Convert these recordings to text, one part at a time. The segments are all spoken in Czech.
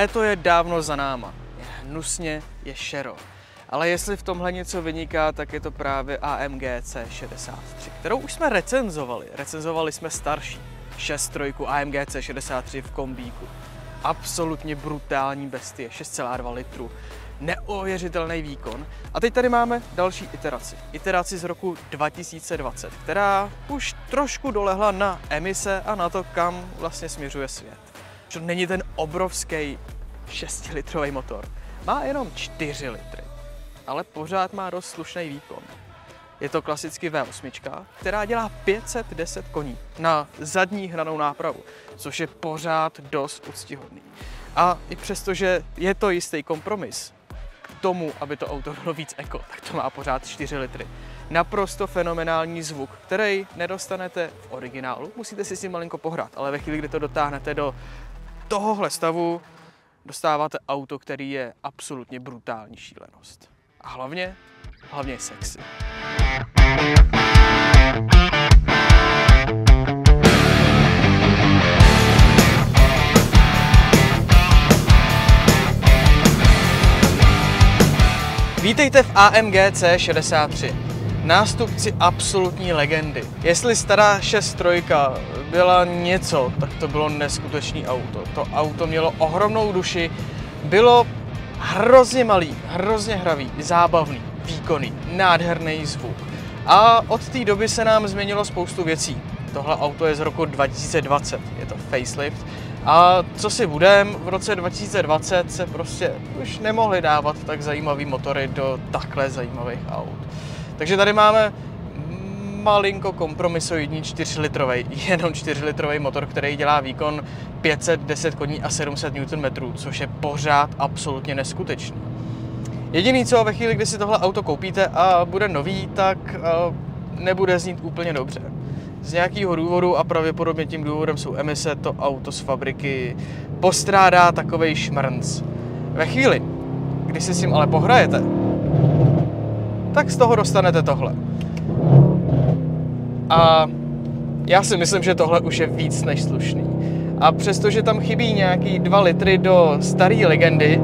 Léto je dávno za náma, je hnusně, je šero. Ale jestli v tomhle něco vyniká, tak je to právě AMG C63, kterou už jsme recenzovali. Recenzovali jsme starší 6.3 AMG C63 v kombíku. Absolutně brutální bestie, 6,2 litru. Neuvěřitelný výkon. A teď tady máme další iteraci. Iteraci z roku 2020, která už trošku dolehla na emise a na to, kam vlastně směřuje svět. Že není ten obrovský 6-litrový motor. Má jenom 4 litry, ale pořád má dost slušný výkon. Je to klasicky V8, která dělá 510 koní na zadní hranou nápravu, což je pořád dost úctyhodný. A i přesto, že je to jistý kompromis k tomu, aby to auto bylo víc eko, tak to má pořád 4 litry. Naprosto fenomenální zvuk, který nedostanete v originálu. Musíte si s tím malinko pohrát, ale ve chvíli, kdy to dotáhnete do tohohle stavu, dostáváte auto, který je absolutně brutální šílenost. A hlavně je sexy. Vítejte v AMG C63, nástupci absolutní legendy. Jestli stará 6.3 byla něco, tak to bylo neskutečný auto. To auto mělo ohromnou duši, bylo hrozně malý, hrozně hravý, zábavný, výkonný, nádherný zvuk. A od té doby se nám změnilo spoustu věcí. Tohle auto je z roku 2020, je to facelift. A co si budem, v roce 2020 se prostě už nemohly dávat tak zajímavý motory do takhle zajímavých aut. Takže tady máme malinko kompromisoidní 4-litrový, jenom 4-litrový motor, který dělá výkon 510 koní a 700 Nm, což je pořád absolutně neskutečný. Jediný co, ve chvíli, kdy si tohle auto koupíte a bude nový, tak nebude znít úplně dobře. Z nějakého důvodu, a pravděpodobně tím důvodem jsou emise, to auto z fabriky postrádá takovej šmrnc. Ve chvíli, kdy si s tím ale pohrajete, tak z toho dostanete tohle. A já si myslím, že tohle už je víc než slušný. A přestože tam chybí nějaký 2 litry do staré legendy,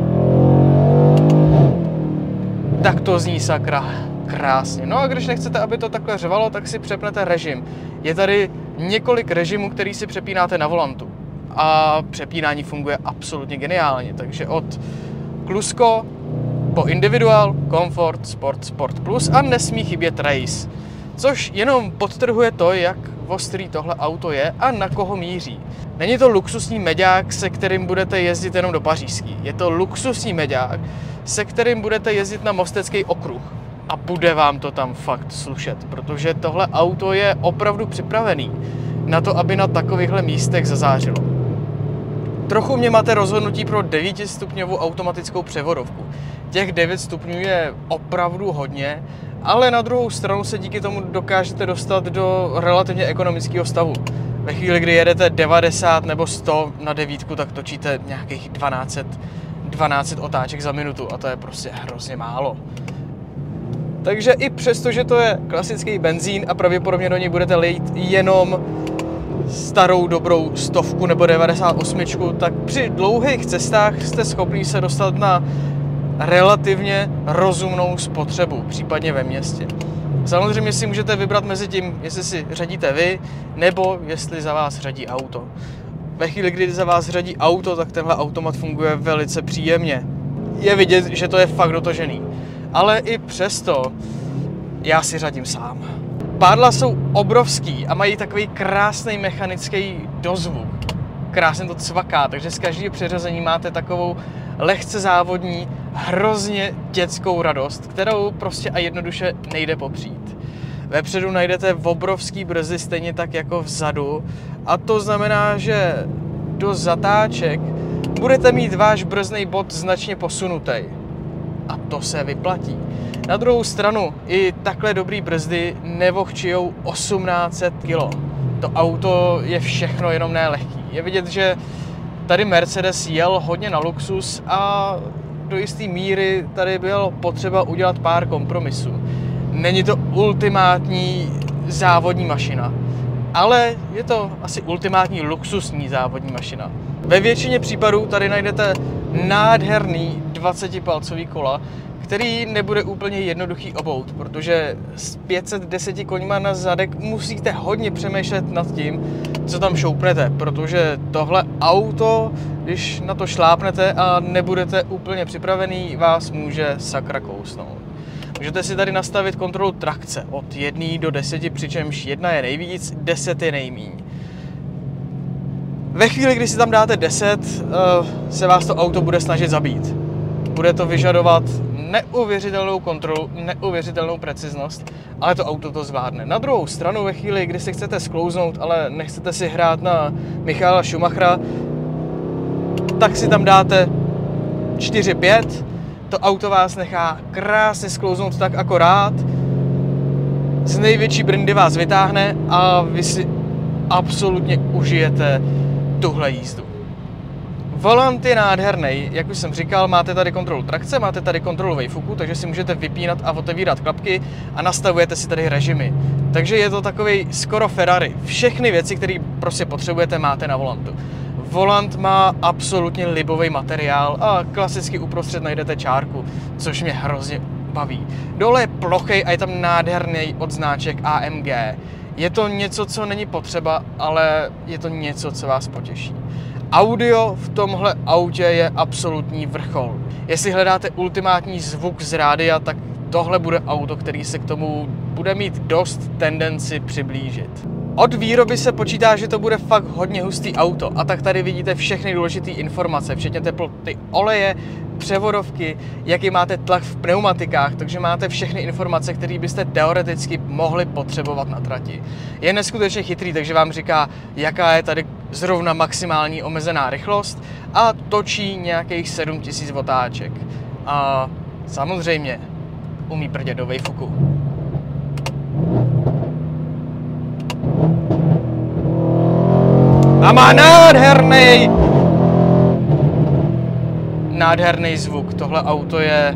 tak to zní sakra krásně. No a když nechcete, aby to takhle řvalo, tak si přepnete režim. Je tady několik režimů, který si přepínáte na volantu. A přepínání funguje absolutně geniálně. Takže od klusko po individual, komfort, sport, sport plus a nesmí chybět race. Což jenom podtrhuje to, jak ostrý tohle auto je a na koho míří. Není to luxusní meďák, se kterým budete jezdit jenom do Pařížský. Je to luxusní meďák, se kterým budete jezdit na Mostecký okruh. A bude vám to tam fakt slušet, protože tohle auto je opravdu připravený na to, aby na takovýchhle místech zazářilo. Trochu mě máte rozhodnutí pro 9stupňovou automatickou převodovku. Těch 9 stupňů je opravdu hodně, ale na druhou stranu se díky tomu dokážete dostat do relativně ekonomického stavu. Ve chvíli, kdy jedete 90 nebo 100 na 9, tak točíte nějakých 12 otáček za minutu a to je prostě hrozně málo. Takže i přesto, že to je klasický benzín a pravděpodobně do něj budete lejt jenom starou dobrou 100 nebo 98, tak při dlouhých cestách jste schopni se dostat na relativně rozumnou spotřebu, případně ve městě. Samozřejmě si můžete vybrat mezi tím, jestli si řadíte vy, nebo jestli za vás řadí auto. Ve chvíli, kdy za vás řadí auto, tak tenhle automat funguje velice příjemně. Je vidět, že to je fakt dotažený. Ale i přesto já si řadím sám. Pádla jsou obrovský a mají takový krásný mechanický dozvuk. Krásně to cvaká, takže z každého přeřazení máte takovou lehce závodní, hrozně dětskou radost, kterou prostě a jednoduše nejde popřít. Vepředu najdete obrovský brzdy stejně tak jako vzadu a to znamená, že do zatáček budete mít váš brzdný bod značně posunutý. A to se vyplatí. Na druhou stranu i takhle dobrý brzdy nevohčijou 1800 kg. To auto je všechno jenom ne lehký. Je vidět, že tady Mercedes jel hodně na luxus a do jisté míry tady bylo potřeba udělat pár kompromisů. Není to ultimátní závodní mašina, ale je to asi ultimátní luxusní závodní mašina. Ve většině případů tady najdete nádherný 20-palcový kola, který nebude úplně jednoduchý obout, protože s 510 koňma na zadek musíte hodně přemýšlet nad tím, co tam šoupnete, protože tohle auto, když na to šlápnete a nebudete úplně připravený, vás může sakra kousnout. Můžete si tady nastavit kontrolu trakce od 1 do 10, přičemž 1 je nejvíc, 10 je nejmíň. Ve chvíli, kdy si tam dáte 10, se vás to auto bude snažit zabít. Bude to vyžadovat neuvěřitelnou kontrolu, neuvěřitelnou preciznost, ale to auto to zvládne. Na druhou stranu, ve chvíli, kdy si chcete sklouznout, ale nechcete si hrát na Michaela Schumachera, tak si tam dáte 4-5, to auto vás nechá krásně sklouznout tak akorát, z největší brndy vás vytáhne a vy si absolutně užijete tuhle jízdu. Volant je nádherný, jak už jsem říkal, máte tady kontrolu trakce, máte tady kontrolu vejfuku, takže si můžete vypínat a otevírat klapky a nastavujete si tady režimy. Takže je to takový skoro Ferrari. Všechny věci, které prostě potřebujete, máte na volantu. Volant má absolutně libový materiál a klasicky uprostřed najdete čárku, což mě hrozně baví. Dole je plochej a je tam nádherný odznáček AMG. Je to něco, co není potřeba, ale je to něco, co vás potěší. Audio v tomhle autě je absolutní vrchol. Jestli hledáte ultimátní zvuk z rádia, tak tohle bude auto, který se k tomu bude mít dost tendenci přiblížit. Od výroby se počítá, že to bude fakt hodně hustý auto a tak tady vidíte všechny důležité informace, včetně teploty oleje, převodovky, jaký máte tlak v pneumatikách, takže máte všechny informace, které byste teoreticky mohli potřebovat na trati. Je neskutečně chytrý, takže vám říká, jaká je tady zrovna maximální omezená rychlost a točí nějakých 7000 otáček. A samozřejmě umí prdět do vejfuku. A má nádherný zvuk. Tohle auto je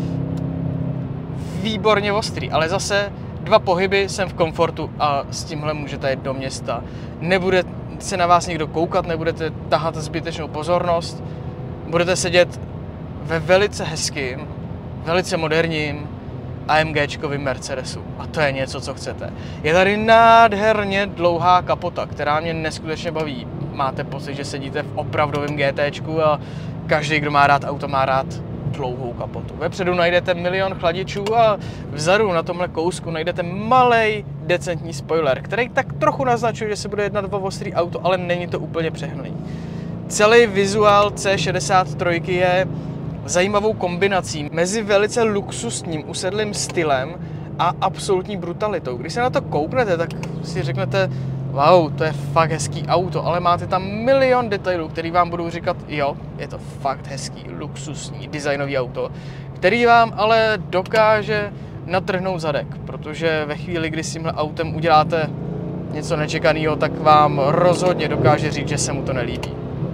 výborně ostrý, ale zase 2 pohyby jsem v komfortu a s tímhle můžete jít do města. Nebude se na vás někdo koukat, nebudete tahat zbytečnou pozornost, budete sedět ve velice hezkým, velice moderním AMGčkovým Mercedesu. A to je něco, co chcete. Je tady nádherně dlouhá kapota, která mě neskutečně baví. Máte pocit, že sedíte v opravdovém GTčku a každý, kdo má rád auto, má rád dlouhou kapotu. Vepředu najdete milion chladičů a vzadu na tomhle kousku najdete malej decentní spoiler, který tak trochu naznačuje, že se bude jednat o ostrý auto, ale není to úplně přehnaný. Celý vizuál C63 je zajímavou kombinací mezi velice luxusním usedlým stylem a absolutní brutalitou. Když se na to kouknete, tak si řeknete, wow, to je fakt hezký auto, ale máte tam milion detailů, který vám budou říkat, jo, je to fakt hezký, luxusní, designový auto, který vám ale dokáže natrhnout zadek, protože ve chvíli, kdy s tímhle autem uděláte něco nečekaného, tak vám rozhodně dokáže říct, že se mu to nelíbí.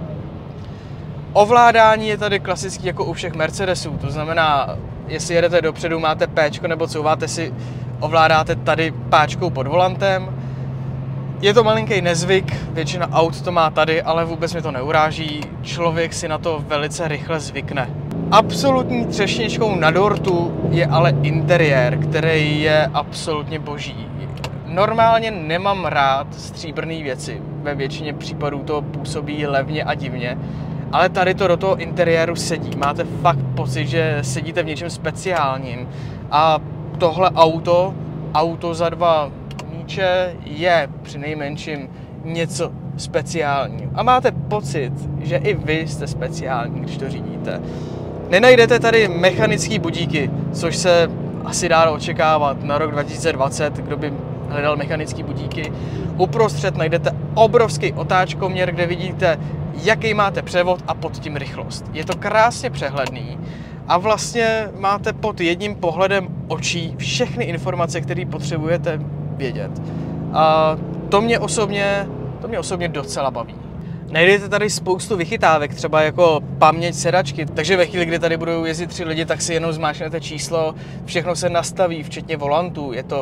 Ovládání je tady klasický jako u všech Mercedesů, to znamená, jestli jedete dopředu, máte péčko nebo couváte si, ovládáte tady páčkou pod volantem. Je to malinký nezvyk, většina aut to má tady, ale vůbec mě to neuráží, člověk si na to velice rychle zvykne. Absolutní třešničkou na dortu je ale interiér, který je absolutně boží. Normálně nemám rád stříbrné věci, ve většině případů to působí levně a divně, ale tady to do toho interiéru sedí. Máte fakt pocit, že sedíte v něčem speciálním. A tohle auto za 2 míče je přinejmenším něco speciálního. A máte pocit, že i vy jste speciální, když to řídíte. Nenajdete tady mechanické budíky, což se asi dá očekávat na rok 2020, kdo by hledal mechanické budíky. Uprostřed najdete obrovský otáčkoměr, kde vidíte, jaký máte převod a pod tím rychlost. Je to krásně přehledný a vlastně máte pod jedním pohledem očí všechny informace, které potřebujete vědět. A to mě osobně docela baví. Najdete tady spoustu vychytávek, třeba jako paměť sedačky, takže ve chvíli, kdy tady budou jezdit 3 lidi, tak si jenom zmáčknete číslo, všechno se nastaví, včetně volantu, je to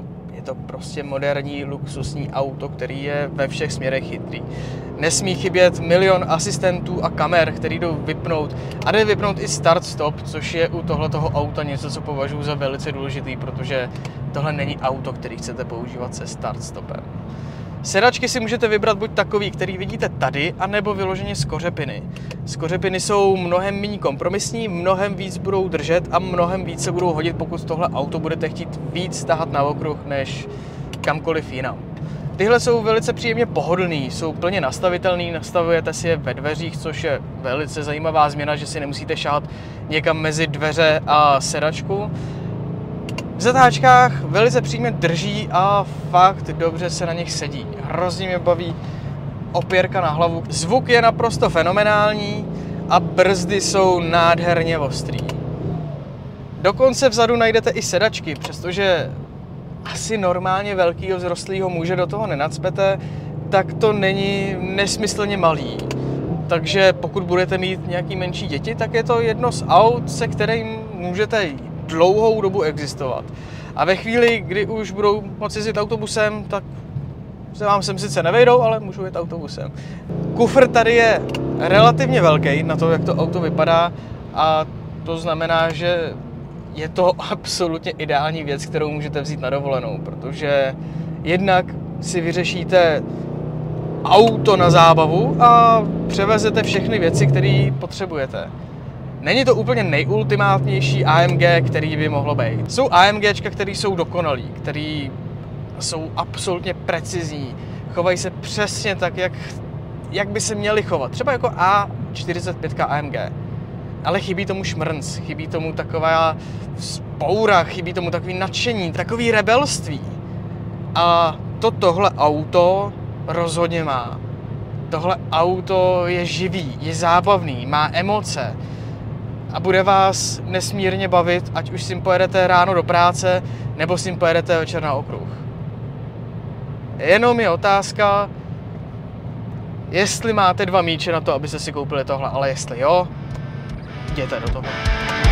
to prostě moderní luxusní auto, který je ve všech směrech chytrý. Nesmí chybět milion asistentů a kamer, který jdou vypnout. A jde vypnout i start-stop, což je u tohletoho auta něco, co považuji za velice důležitý, protože tohle není auto, který chcete používat se start-stopem. Sedačky si můžete vybrat buď takový, který vidíte tady, anebo vyloženě z kořepiny. Z kořepiny jsou mnohem méně kompromisní, mnohem víc budou držet a mnohem víc se budou hodit, pokud tohle auto budete chtít víc tahat na okruh než kamkoliv jinam. Tyhle jsou velice příjemně pohodlný, jsou plně nastavitelný, nastavujete si je ve dveřích, což je velice zajímavá změna, že si nemusíte šáhat někam mezi dveře a sedačku. V zatáčkách velice přímě drží a fakt dobře se na nich sedí. Hrozně mě baví opěrka na hlavu. Zvuk je naprosto fenomenální a brzdy jsou nádherně ostrý. Dokonce vzadu najdete i sedačky, přestože asi normálně velkýho vzrostlýho muže do toho nenacpete, tak to není nesmyslně malý. Takže pokud budete mít nějaký menší děti, tak je to jedno z aut, se kterým můžete dlouhou dobu existovat. A ve chvíli, kdy už budou moci jít autobusem, tak se vám sem sice nevejdou, ale můžou jít autobusem. Kufr tady je relativně velký na to, jak to auto vypadá, a to znamená, že je to absolutně ideální věc, kterou můžete vzít na dovolenou, protože jednak si vyřešíte auto na zábavu a převezete všechny věci, které potřebujete. Není to úplně nejultimátnější AMG, který by mohlo být. Jsou AMGčka, které jsou dokonalý, které jsou absolutně precizní, chovají se přesně tak, jak by se měly chovat. Třeba jako A45 AMG. Ale chybí tomu šmrnc, chybí tomu taková vzpoura, chybí tomu takový nadšení, takový rebelství. A tohle auto rozhodně má. Tohle auto je živý, je zábavný, má emoce a bude vás nesmírně bavit, ať už s ním pojedete ráno do práce, nebo s ním pojedete večer na okruh. Jenom je otázka, jestli máte 2 míče na to, abyste si koupili tohle, ale jestli jo, jděte do toho.